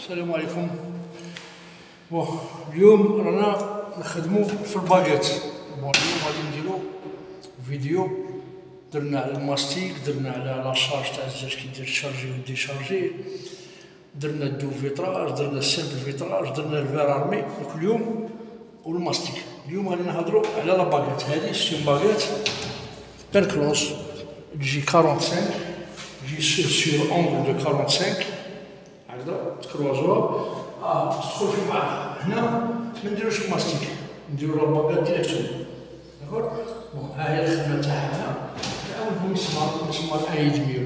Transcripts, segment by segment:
السلام عليكم. اليوم رانا نخدمو في الباكيت. اليوم غادي نديرو فيديو درنا على الماستيك، درنا على لاشارج تاع الزاج كي دير شارجي و ديشارجي، درنا الدو فيتراج، درنا السيمبل فيتراج، درنا الفير ارمي دوك اليوم والماستيك. اليوم غادي نهضرو على لا باكيت. هادي سي باكيت بيركلوس تجي 45 تجي سور اونغل دو 45 هكذا تكروزوها. تدخل في بعض. هنا ما نديروش الماستيك، نديرو لا باكيت ديريكتومون. داكور. ها هي الخدمه تاعها. هنا تعاونهم مسمار ايد ميول.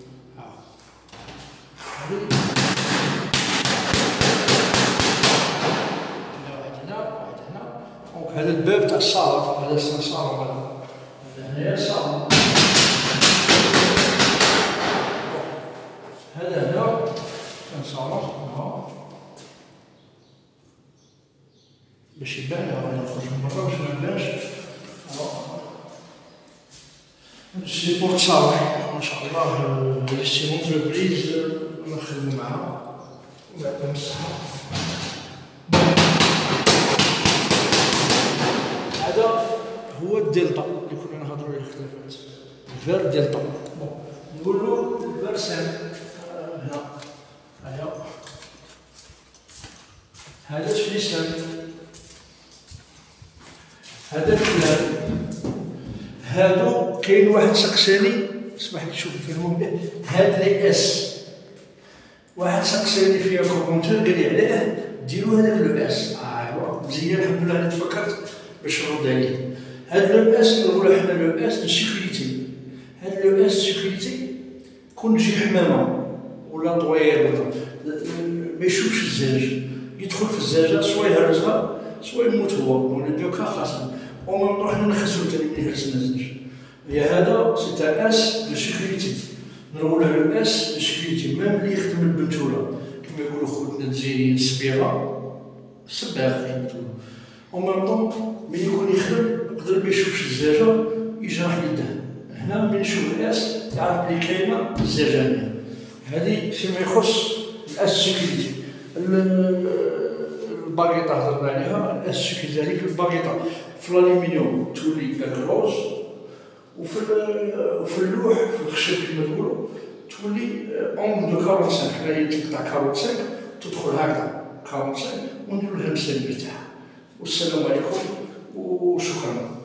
هذا الباب تاع الصالة، هذا السنسار، هذا هنايا الصالة. هذا هنا سنسار باش يبان. راني نخرج من برا باش ميبانش. سي بورت صالح ما شاء الله. هادي سي اونتربريز نخدمو معاها ويعطيهم الصحة. هذا هو الدلتا اللي كنا نهضرو عليه اختلافات. الفير دلتا نقولو الفير سان. هنا هيا هذا سويسان، هذا الفلان. هادو كاين واحد سقساني، اسمح لي تشوف فيهم مليح، هاد لي اس. واحد سقساني فيها كومونتير قال لي علاه ديرو هذاك لو اس. ايوا مزيان، الحمد لله انا تفكرت باش نرد عليه. هاد لو اس نقولو حنا لو اس دو سيكوريتي. هاد لو اس سيكوريتي كون تجي حمامه ولا طوير ما يشوفش الزاج، يدخل في الزاجه سوا يهرسها سوا يموت هو، ولا دوكا خاصنا او ميم طون حنا نخسرو تاني ملي هرسنا الزاج. هي هذا سي ان اس دو سيكوريتي، نقولو لو اس دو سيكوريتي. ميم اللي يخدم البنتوله كما يقولو خوتنا الجزائريين الصبيغه، الصباغ كما تقولو، او ميم طون ملي يكون يخدم يقدر ما يشوفش الزاجه يجرح يده. هنا ملي يشوف الاس يعرف بلي كاينه الزاجه هنا. هذه فيما يخص الاس سيكوريتي. الباكيطه هضرنا عليها. الاس سيكوريتي هذيك الباكيطه في الالومنيوم تولي بيركلوز، وفي اللوح في الخشب كما تقولوا تولي اونغل دو 45. هنايا تقطع 45 تدخل هكذا 45 ونديرو لها المسامير تاعها. والسلام عليكم وشكرا.